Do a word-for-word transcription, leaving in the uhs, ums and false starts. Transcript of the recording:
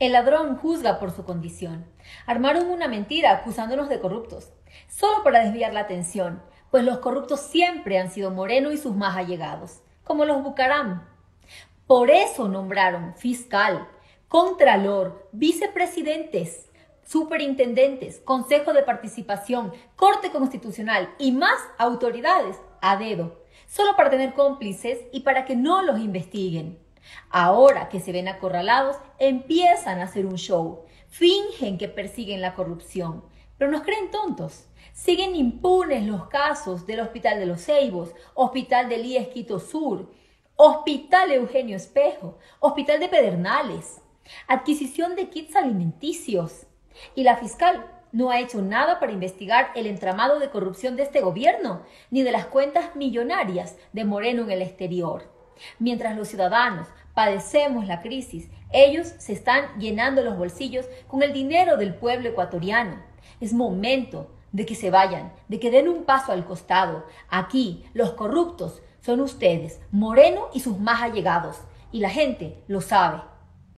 El ladrón juzga por su condición. Armaron una mentira acusándonos de corruptos, solo para desviar la atención, pues los corruptos siempre han sido Moreno y sus más allegados, como los Bucaram. Por eso nombraron fiscal, contralor, vicepresidentes, superintendentes, consejo de participación, corte constitucional y más autoridades a dedo, solo para tener cómplices y para que no los investiguen. Ahora que se ven acorralados, empiezan a hacer un show, fingen que persiguen la corrupción, pero nos creen tontos. Siguen impunes los casos del Hospital de los Ceibos, Hospital del I E S Quito Sur, Hospital Eugenio Espejo, Hospital de Pedernales, adquisición de kits alimenticios. Y la fiscal no ha hecho nada para investigar el entramado de corrupción de este gobierno, ni de las cuentas millonarias de Moreno en el exterior. Mientras los ciudadanos padecemos la crisis, ellos se están llenando los bolsillos con el dinero del pueblo ecuatoriano. Es momento de que se vayan, de que den un paso al costado. Aquí los corruptos son ustedes, Moreno y sus más allegados, y la gente lo sabe.